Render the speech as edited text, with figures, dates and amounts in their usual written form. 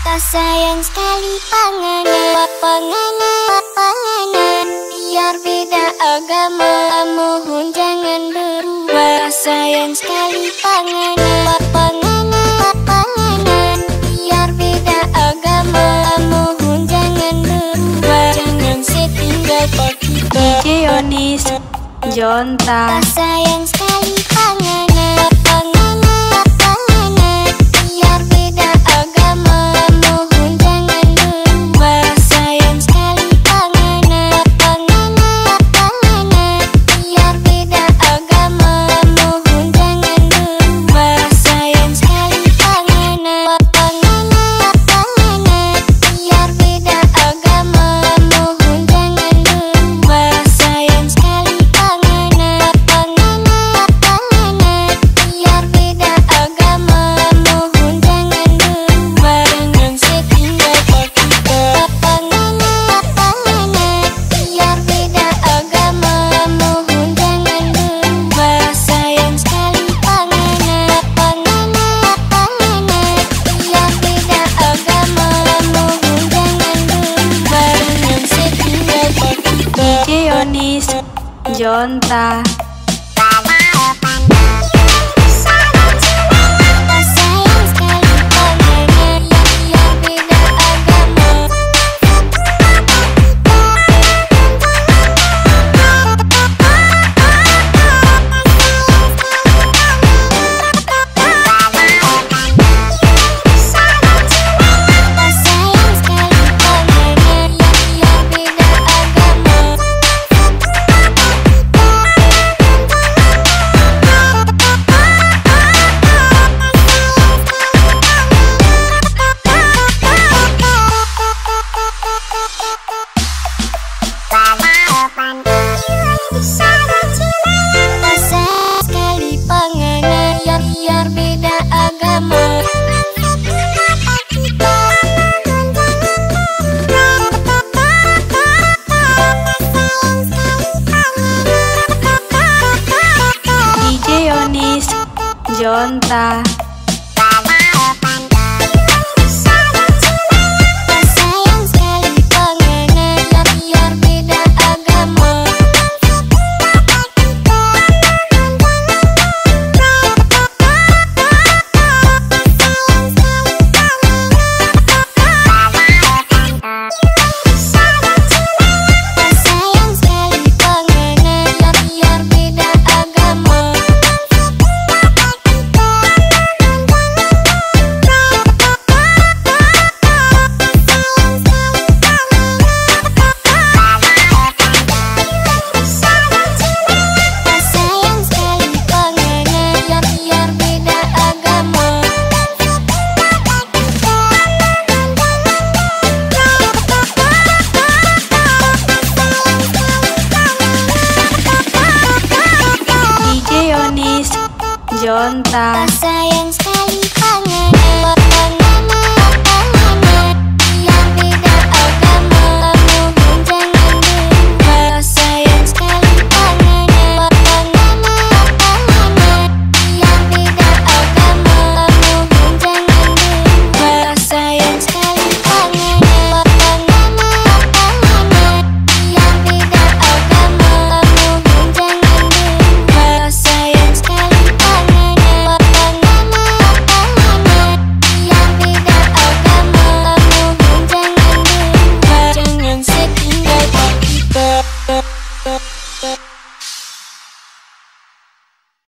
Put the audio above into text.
Tak sayang sekali panganan biar beda agama, mohon jangan berubah. Tak sayang sekali panganan biar beda agama, mohon jangan berubah. Jangan setinggal Pak kita. DJ Onis Jonta. Tak sayang sekali panganan biar beda agama, mohon jangan berubah. Sayang sekali panganan biar beda agama, mohon jangan berubah. Sayang sekali panganan biar beda agama, mohon jangan berubah. Sayang sekali panganan biar beda agama, mohon jangan berubah. Jangan setinggal Pak kita. Biar beda agama, mohon jangan berubah. Sayang sekali panganan biar beda agama, mohon jangan berubah. Jangan setinggal Pak kita. DJ Onis Jonta. Tak sayang sekali panganan biar beda agama. Tak sayang sekali panganan biar beda agama. Tak sayang sekali panganan biar beda agama. DJ Onis Jonta.